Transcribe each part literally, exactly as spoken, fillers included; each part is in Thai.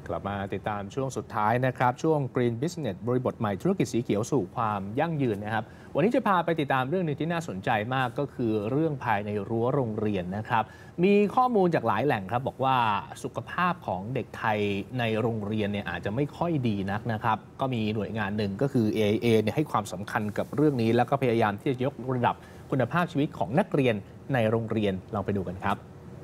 กลับมาติดตามช่วงสุดท้ายนะครับช่วง Green Business บริบทใหม่ธุรกิจสีเขียวสู่ความยั่งยืนนะครับวันนี้จะพาไปติดตามเรื่องนึงที่น่าสนใจมากก็คือเรื่องภายในรั้วโรงเรียนนะครับมีข้อมูลจากหลายแหล่งครับบอกว่าสุขภาพของเด็กไทยในโรงเรียนเนี่ยอาจจะไม่ค่อยดีนักนะครับก็มีหน่วยงานหนึ่งก็คือ เอ ไอ เอ เนี่ยให้ความสำคัญกับเรื่องนี้แล้วก็พยายามที่จะยกระดับคุณภาพชีวิตของนักเรียนในโรงเรียนลองไปดูกันครับ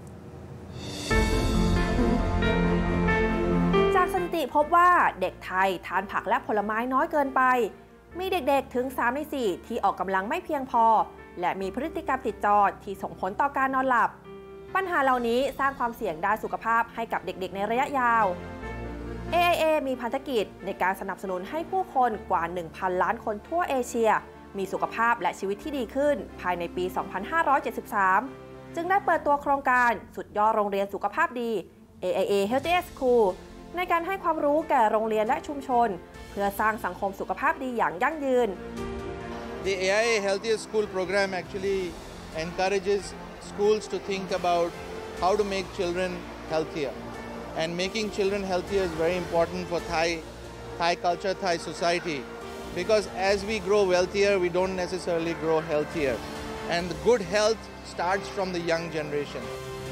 จากสถิติพบว่าเด็กไทยทานผักและผลไม้น้อยเกินไปมีเด็กๆถึงสามในสี่ที่ออกกำลังไม่เพียงพอและมีพฤติกรรมติดจอที่ส่งผลต่อการนอนหลับปัญหาเหล่านี้สร้างความเสี่ยงด้านสุขภาพให้กับเด็กๆในระยะยาว เอ ไอ เอ มีภารกิจในการสนับสนุนให้ผู้คนกว่า หนึ่งพัน ล้านคนทั่วเอเชียมีสุขภาพและชีวิตที่ดีขึ้นภายในปี สองพันห้าร้อยเจ็ดสิบสาม จึงได้เปิดตัวโครงการสุดยอดโรงเรียนสุขภาพดี เอ ไอ เอ Healthiest School ในการให้ความรู้แก่โรงเรียนและชุมชนเพื่อสร้างสังคมสุขภาพดีอย่างยั่งยืน The เอ ไอ เอ Healthiest School program actually encourages schools to think about how to make children healthier. And making children healthier is very important for Thai, Thai culture, Thai society. Because as we grow wealthier, we don't necessarily grow healthier. And good health starts from the young generation.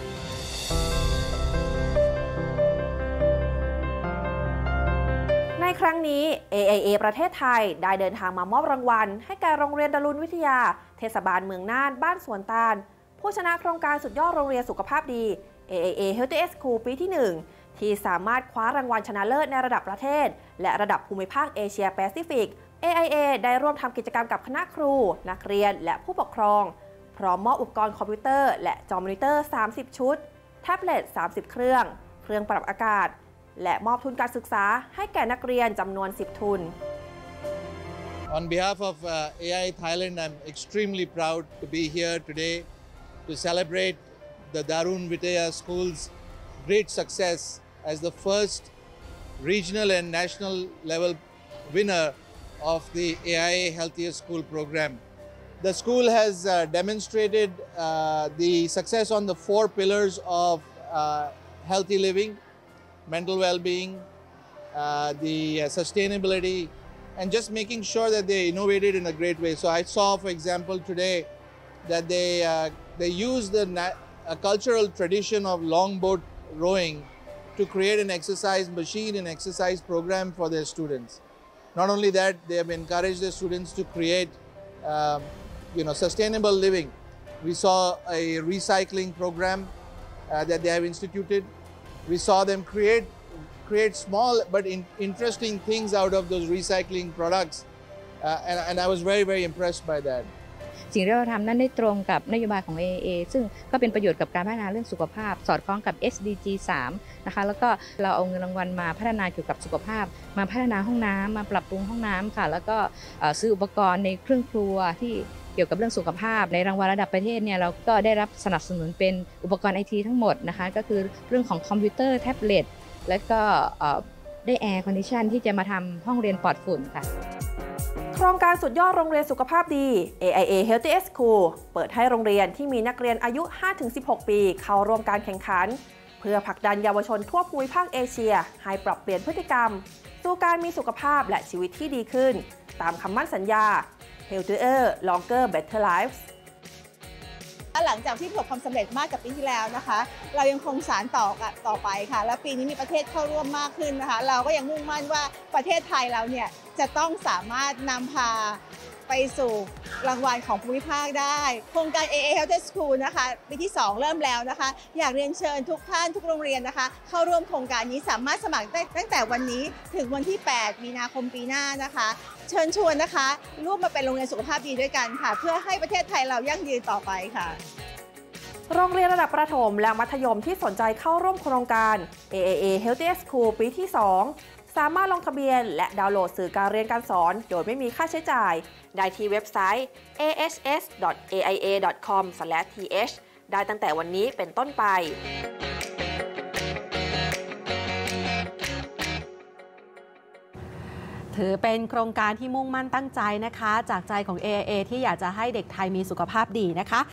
ในครั้งนี้ เอ ไอ เอ ประเทศไทยได้เดินทางมามอบรางวัลให้แก่โรงเรียนดารุณวิทยาเทศบาลเมืองน่านบ้านสวนตาลผู้ชนะโครงการสุดยอดโรงเรียนสุขภาพดี เอ ไอ เอ Healthiest School ปีที่ หนึ่ง ที่สามารถคว้ารางวัลชนะเลิศในระดับประเทศและระดับภูมิภาคเอเชียแปซิฟิก เอ ไอ เอ ได้ร่วมทำกิจกรรมกับคณะครูนักเรียนและผู้ปกครองพร้อมมอบอุปกรณ์คอมพิวเตอร์และจอมอนิเตอร์สามสิบชุดแท็บเล็ตสามสิบเครื่องเครื่องปรับอากาศและมอบทุนการศึกษาให้แก่นักเรียนจำนวนสิบทุน On behalf of uh, เอ ไอ Thailand, I'm extremely proud to be here today to celebrate the Darun Vidya School's great success as the first regional and national level winner of the A I A Healthiest School program. The school has uh, demonstrated uh, the success on the four pillars of uh, healthy living, mental well-being, uh, the uh, sustainability, and just making sure that they innovated in a great way. So I saw, for example, today that they uh, they use the a cultural tradition of longboat rowing to create an exercise machine and exercise program for their students. Not only that, they have encouraged their students to create, uh, you know, sustainable living. We saw a recycling program uh, that they have instituted. We saw them create create small but in, interesting things out of those recycling products, uh, and, and I was very very impressed by that. สิ่งที่เราทำนั้นได้ตรงกับนโยบายของ เอ ไอ เอ ซึ่งก็เป็นประโยชน์กับการพัฒนาเรื่องสุขภาพสอดคล้องกับ เอส ดี จี สาม นะคะแล้วก็เราเอาเงินรางวัลมาพัฒนาเกี่ยวกับสุขภาพมาพัฒนาห้องน้ำมาปรับปรุงห้องน้ำค่ะแล้วก็ซื้ออุปกรณ์ในเครื่องครัวที่เกี่ยวกับเรื่องสุขภาพในรางวัลระดับประเทศเนี่ยเราก็ได้รับสนับสนุนเป็นอุปกรณ์ไอทีทั้งหมดนะคะก็คือเรื่องของคอมพิวเตอร์แท็บเล็ตและก็ได้แอร์คอนดิชันที่จะมาทำห้องเรียนปลอดฝุ่นค่ะโครงการสุดยอดโรงเรียนสุขภาพดี เอ ไอ เอ Healthiest School เปิดให้โรงเรียนที่มีนักเรียนอายุ ห้าถึงสิบหก ปีเข้าร่วมการแข่งขันเพื่อผลักดันเยาวชนทั่วภูมิภาคเอเชียให้ปรับเปลี่ยนพฤติกรรมสู่การมีสุขภาพและชีวิตที่ดีขึ้นตามคำมั่นสัญญา Healthier Longer Better Lives หลังจากที่ประสบความสำเร็จมากกับปีที่แล้วนะคะเรายังคงสานต่อต่อไปค่ะและปีนี้มีประเทศเข้าร่วมมากขึ้นนะคะเราก็ยังมุ่งมั่นว่าประเทศไทยเราเนี่ยจะต้องสามารถนำพาไปสู่รางวัลของภูมิภาคได้โครงการ เอ ไอ เอ Healthiest School นะคะปีที่สองเริ่มแล้วนะคะอยากเรียนเชิญทุกท่านทุกโรงเรียนนะคะเข้าร่วมโครงการนี้สามารถสมัครได้ตั้งแต่วันนี้ถึงวันที่แปดมีนาคมปีหน้านะคะเชิญชวนนะคะร่วมมาเป็นโรงเรียนสุขภาพดีด้วยกันค่ะเพื่อให้ประเทศไทยเรายั่งยืนต่อไปค่ะโรงเรียนระดับประถมและมัธยมที่สนใจเข้าร่วมโครงการ เอ ไอ เอ Healthiest School ปีที่ สอง สามารถลงทะเบียนและดาวน์โหลดสื่อการเรียนการสอนโดยไม่มีค่าใช้จ่ายได้ที่เว็บไซต์ เอ เอช เอส ดอท เอ ไอ เอ ดอท คอม สแลช ที เอช ได้ตั้งแต่วันนี้เป็นต้นไปถือเป็นโครงการที่มุ่งมั่นตั้งใจนะคะจากใจของ เอ ไอ เอ ที่อยากจะให้เด็กไทยมีสุขภาพดีนะคะ